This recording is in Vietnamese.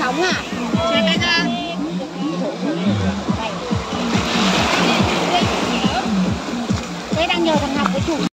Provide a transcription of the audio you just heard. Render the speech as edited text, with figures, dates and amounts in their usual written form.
sống à? Chưa cái ra. Đây đang nhờ thằng Ngọc với chủ.